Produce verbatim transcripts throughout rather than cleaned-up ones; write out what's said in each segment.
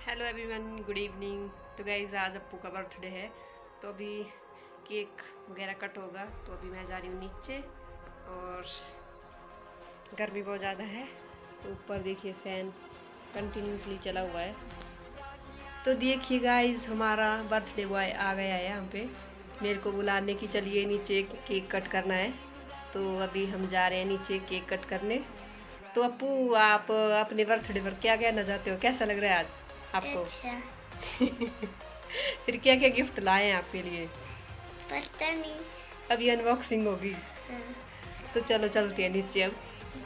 Hello everyone, good evening. तो guys आज अप्पू का बर्थडे है, तो अभी केक वगैरह कट होगा। तो अभी मैं जा रही हूँ नीचे और गर्मी बहुत ज़्यादा है, तो ऊपर देखिए फ़ैन कंटिन्यूसली चला हुआ है। तो देखिए गाइज़ हमारा बर्थडे बॉय आ गया है यहाँ पे मेरे को बुलाने की, चलिए नीचे केक कट करना है। तो अभी हम जा रहे हैं नीचे केक कट करने। तो अप्पू आप अपने बर्थडे पर क्या कहना चाहते हो, कैसा लग रहा है आज आपको? अच्छा। फिर क्या क्या गिफ्ट लाए हैं आपके लिए? पता नहीं। अभी अनबॉक्सिंग होगी। हाँ। तो चलो चलते हैं नीचे अब।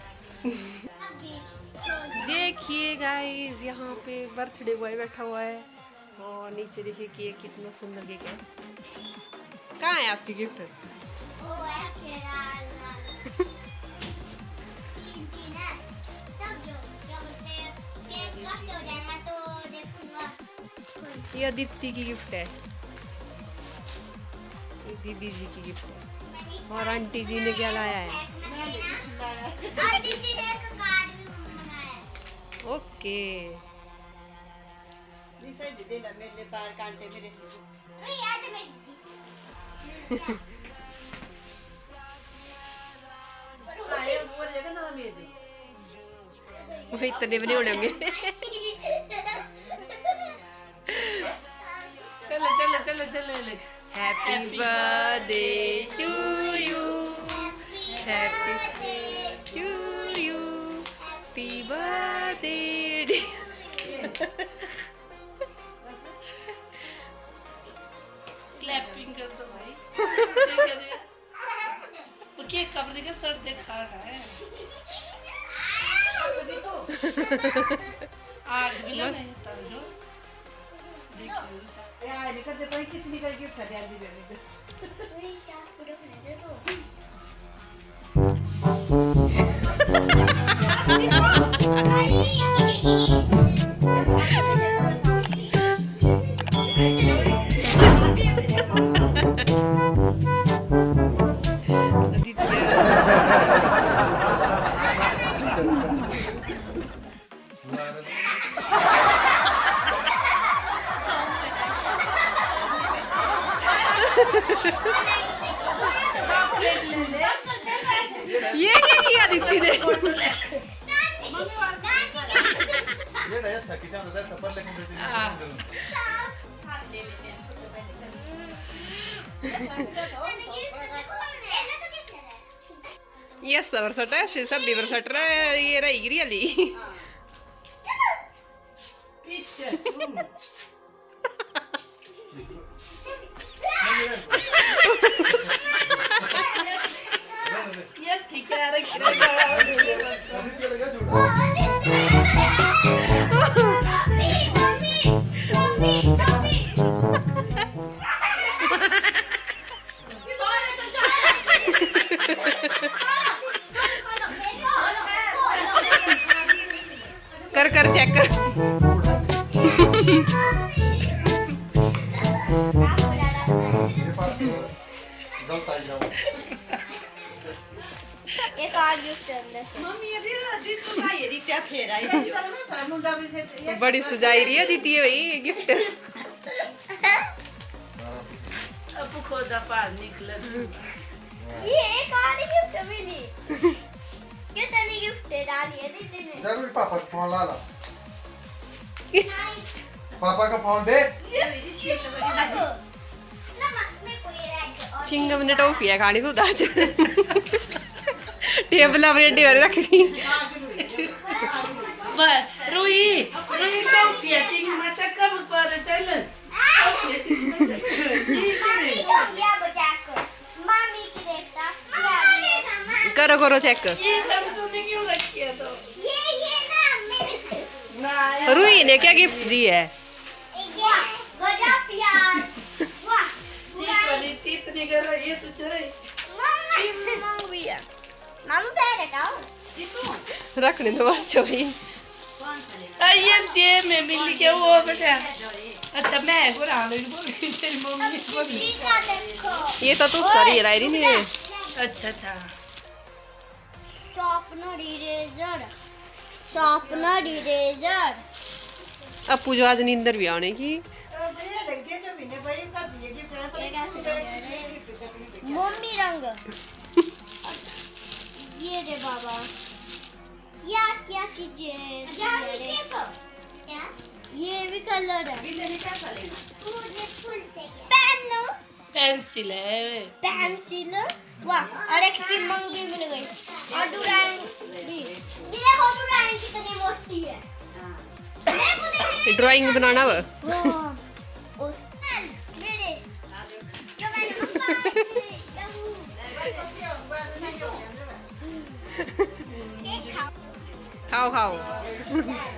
देखिए गाइस यहाँ पे बर्थडे बॉय बैठा हुआ है और नीचे देखिए केक कितना सुंदर केक है। कहाँ है आपकी गिफ्ट? ये अदिति की गिफ्ट है, ये दीदी जी की गिफ्ट है। और आंटी जी ने क्या लाया है? ओके। वो इतने बने होने होंगे। चलो चलो चलो चलो। Happy birthday to you, happy to you, happy birthday. Clapping कर दो भाई। वो केक कवर देकर सर दिखा रहा है। आग भी लगा है जो देखिए यार निकल दे भाई, कितनी कर गिफ्ट है ध्यान दे दे। वही चार फोटो खा दे तो ये क्या किया दीदी ने? ये नया सकीता होता है सफर लेकिन ये सबर सट है, से सब डिवर सट रहा है, ये रही रियली। पीछे ये ठीक है यार, कर कर चेक कर। एक और गिफ्ट अंदर से। मम्मी ये भी दी तो भाई ये क्या फेरा है ये तो ना सारा मुंडा भी से बड़ी सजाई रही है दीदी भाई गिफ्ट। अब खोजा पार निकला। ये एक और गिफ्ट मिली। कितनी गिफ्ट डाली है दीदी ने? जरूर पापा का फोन ला ला, पापा का फोन दे। चिंगम ने टॉफी है खानी, तो आज टेबल पर रेडी कर रख दी। बस रोई रोई टॉफी है चिंग मचा कब पर चल। करो करो चेक। ये सब तूने क्यों रखी है? तो ये ये ना ना रूही ने क्या गिफ्ट दी है? गजब यार। वाह ये इतनी कर रही है तू चले। मम्मा मांग भी है। मांग पैर हटाओ। रखने दो बस छोड़ी। ये सेम में मिल के वो बेटा। अच्छा मैं बुरा लगी बोल तेरी मम्मी बोली। ये तो तू सरी लाई रही ने। अच्छा अच्छा sharpener eraser, sharpener eraser, Apu जो आज नींदर भी आने की मम्मी रंग ये रे बाबा क्या क्या चीजें ये भी कलर है पेन पेंसिल है पेंसिल वाह और एक चिमंगी मिल गई और डुराइन भी ये देखो डुराइन कितनी मोटी है ड्राइंग बनाना वो उस मेरे जो मैंने खाओ खाओ